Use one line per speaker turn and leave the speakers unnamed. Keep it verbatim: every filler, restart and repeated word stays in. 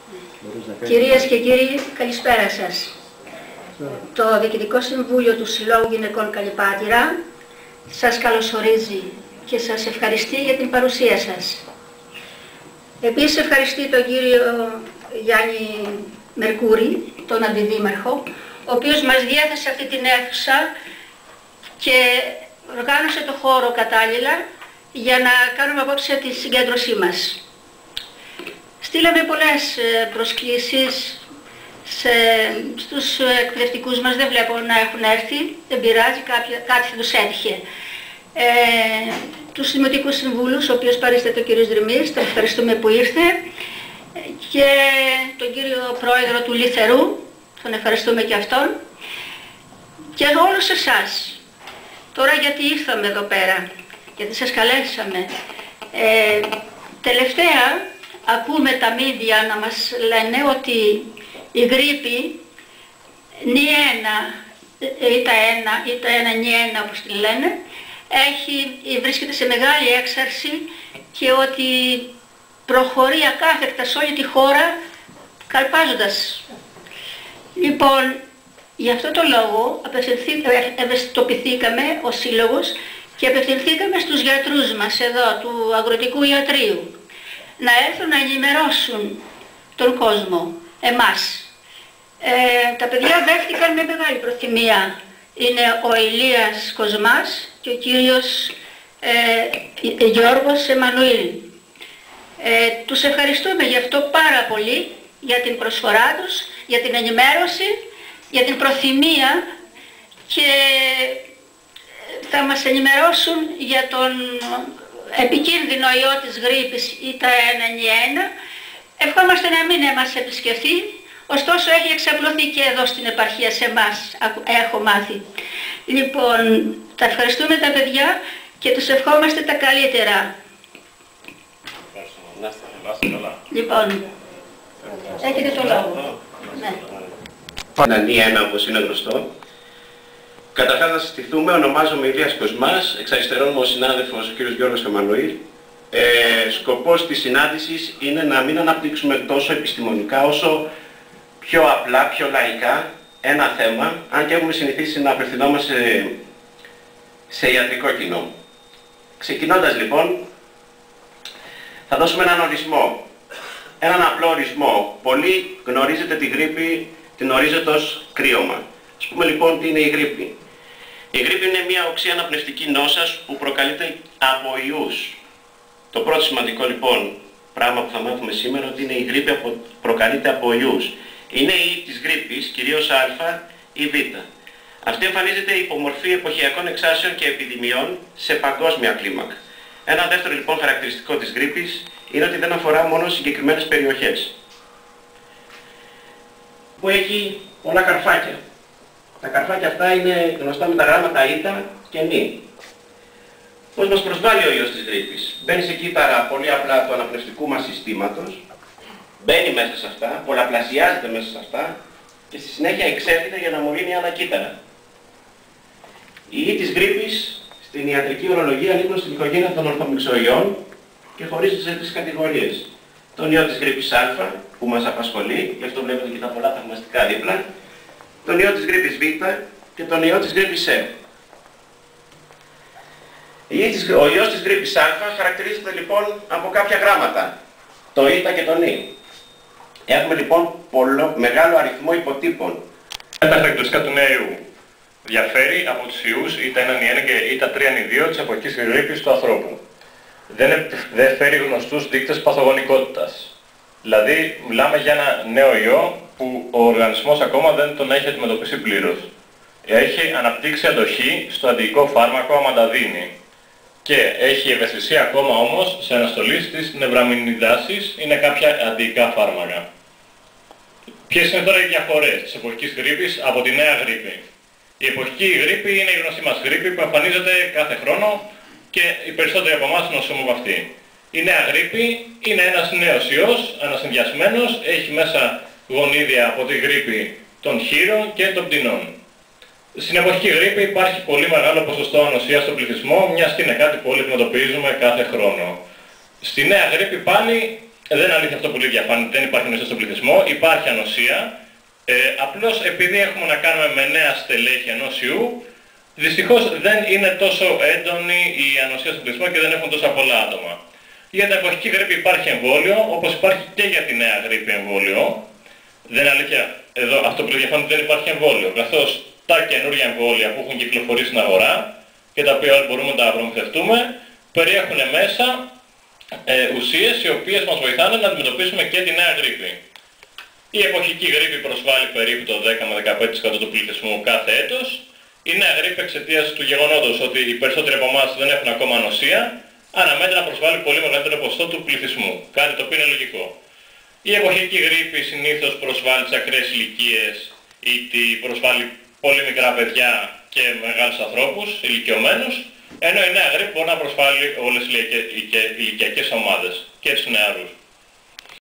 Κυρίες και κύριοι, καλησπέρα σας. Το Διοικητικό Συμβούλιο του Συλλόγου Γυναικών Καλλιπάτηρα σας καλωσορίζει και σας ευχαριστεί για την παρουσία σας. Επίσης ευχαριστεί τον κύριο Γιάννη Μερκούρη, τον Αντιδήμαρχο, ο οποίος μας διέθεσε αυτή την αίθουσα και οργάνωσε το χώρο κατάλληλα για να κάνουμε απόψε τη συγκέντρωσή μας. Στείλαμε πολλές προσκλήσεις σε, στους εκπαιδευτικούς μας, δεν βλέπω να έχουν έρθει, δεν πειράζει, κάποια, κάτι θα τους έτυχε. Ε, τους Δημοτικούς Συμβούλους, ο οποίος παρίσταται ο κύριος Δρυμής, τον ευχαριστούμε που ήρθε, και τον κύριο Πρόεδρο του Λιθερού, τον ευχαριστούμε και αυτόν, και όλους εσάς. Τώρα γιατί ήρθαμε εδώ πέρα, γιατί σας καλέσαμε. Ε, τελευταία ακούμε τα μίδια να μας λένε ότι η γρίπη νι ένα, ή τα ένα, ή τα ένα νι ένα όπως την λένε, έχει, βρίσκεται σε μεγάλη έξαρση και ότι προχωρεί ακάθεκτα σε όλη τη χώρα καλπάζοντας. Λοιπόν, γι' αυτό το λόγο ευαισθητοποιηθήκαμε ως σύλλογος και απευθυνθήκαμε στους γιατρούς μας εδώ του Αγροτικού Ιατρείου να έρθουν να ενημερώσουν τον κόσμο, εμάς. Ε, τα παιδιά δέχτηκαν με μεγάλη προθυμία. Είναι ο Ηλίας Κοσμάς και ο κύριος ε, Γιώργος Εμμανουήλ. Ε, τους ευχαριστούμε γι' αυτό πάρα πολύ, για την προσφορά τους, για την ενημέρωση, για την προθυμία, και θα μας ενημερώσουν για τον επικίνδυνο ιό της γρίπης ή τα ένα νι ένα. Ευχόμαστε να μην μας επισκεφθεί, ωστόσο έχει εξαπλωθεί και εδώ στην επαρχία σε εμάς, έχω μάθει. Λοιπόν, τα ευχαριστούμε τα παιδιά και τους ευχόμαστε τα καλύτερα. Λοιπόν, έχετε το λόγο.
Ένα νι ένα όπως είναι γνωστό. Καταρχάς να συστηθούμε, ονομάζομαι Ηλίας Κοσμάς, εξ αριστερών μου ο συνάδελφος ο κύριος Γιώργος Εμμανουήλ. Ε, σκοπός της συνάντησης είναι να μην αναπτύξουμε τόσο επιστημονικά όσο πιο απλά, πιο λαϊκά ένα θέμα, αν και έχουμε συνηθίσει να απευθυνόμαστε σε, σε ιατρικό κοινό. Ξεκινώντας λοιπόν, θα δώσουμε έναν ορισμό, έναν απλό ορισμό. Πολλοί γνωρίζετε τη γρίπη, την ορίζετε ως κρύωμα. Ας πούμε λοιπόν τι είναι η γρίπη. Η γρίπη είναι μια οξύ αναπνευστική νόσας που προκαλείται από ιούς. Το πρώτο σημαντικό λοιπόν πράγμα που θα μάθουμε σήμερα ότι είναι η γρίπη από, προκαλείται από ιούς. Είναι η ιοί της γρίπης, κυρίως α ή β. Αυτή εμφανίζεται υπό μορφή εποχιακών εξάσεων και επιδημιών σε παγκόσμια κλίμακα. Ένα δεύτερο λοιπόν χαρακτηριστικό της γρίπης είναι ότι δεν αφορά μόνο συγκεκριμένες περιοχές. Που έχει πολλά καρφάκια. Τα καρφάκια αυτά είναι γνωστά με τα γράμματα ήτα και νι. Πώς μας προσβάλλει ο ιός της γρίπης. Μπαίνει σε κύτταρα πολύ απλά του αναπνευστικού μας συστήματος, μπαίνει μέσα σε αυτά, πολλαπλασιάζεται μέσα σε αυτά και στη συνέχεια εξέρχεται για να μολύνει άλλα κύτταρα. Οι ιοί της γρίπης στην ιατρική ορολογία ανήκουν στην οικογένεια των ορθομυξοϊών και χωρίζονται σε τρεις κατηγορίες. Τον ιό της γρίπης α που μας απασχολεί, γι' αυτό βλέπετε και τα πολλά θαυμαστικά δίπλα, τον ιό της γρίπης β και τον ιό της γρίπης ε. Ο ιός της γρίπης α χαρακτηρίζεται λοιπόν από κάποια γράμματα, το ήτα και το νι. Έχουμε λοιπόν πολλο, μεγάλο αριθμό υποτύπων.
Τα χαρακτηριστικά του νέου ιού διαφέρει από τους ιούς ήτα ένα νι ένα και ήτα τρία νι δύο της εποχικής γρίπης του ανθρώπου. Δεν, δεν φέρει γνωστούς δείκτες παθογονικότητας. Δηλαδή μιλάμε για ένα νέο ιό που ο οργανισμός ακόμα δεν τον έχει αντιμετωπίσει πλήρως. Έχει αναπτύξει αντοχή στο αντιϊκό φάρμακο αμανταδίνη και έχει ευαισθησία ακόμα όμως σε αναστολή στις νευραμινιδάσεις, είναι κάποια αντιϊκά φάρμακα. Ποιες είναι τώρα οι διαφορές της εποχικής γρίπης από τη νέα γρίπη. Η εποχική γρίπη είναι η γνωστή μας γρίπη που εμφανίζεται κάθε χρόνο και οι περισσότεροι από εμάς νοσούμε από αυτή. Η νέα γρίπη είναι ένας νέος ιός, ανασυνδυασμένος, έχει μέσα γονίδια από τη γρίπη των χείρων και των πτηνών. Στην εποχική γρίπη υπάρχει πολύ μεγάλο ποσοστό ανοσίας στον πληθυσμό, μιας και είναι κάτι που όλοι αντιμετωπίζουμε κάθε χρόνο. Στη νέα γρίπη πάλι δεν είναι αλήθεια αυτό που λέει διαφάνεια, δεν υπάρχει ανοσία στον πληθυσμό, υπάρχει ανοσία. Ε, απλώς επειδή έχουμε να κάνουμε με νέα στελέχη ενός ιού, δυστυχώς δεν είναι τόσο έντονη η ανοσία στον πληθυσμό και δεν έχουν τόσα πολλά άτομα. Για την εποχική γρίπη υπάρχει εμβόλιο, όπως υπάρχει και για τη νέα γρίπη εμβόλιο. Δεν είναι αλήθεια, εδώ αυτό που λέει διαφάνεια δεν υπάρχει εμβόλιο, καθώς τα καινούργια εμβόλια που έχουν κυκλοφορήσει στην αγορά και τα οποία όλοι μπορούμε να τα προμηθευτούμε, περιέχουν μέσα ε, ουσίες οι οποίες μας βοηθάνε να αντιμετωπίσουμε και τη νέα γρίπη. Η εποχική γρίπη προσβάλλει περίπου το δέκα με δεκαπέντε τοις εκατό του πληθυσμού κάθε έτος. Η νέα γρίπη εξαιτίας του γεγονότος ότι οι περισσότεροι από εμάς δεν έχουν ακόμα ανοσία, αναμένεται να προσβάλλει πολύ μεγαλύτερο ποσοστό του πληθυσμού, κάτι το οποίο είναι λογικό. Η εποχική γρίπη συνήθως προσβάλλει τις ακραίες ηλικίες ή προσβάλλει πολύ μικρά παιδιά και μεγάλους ανθρώπους, ηλικιωμένους, ενώ η νέα γρίπη μπορεί να προσβάλλει όλες τις ηλικιακές ομάδες και τους νεαρούς.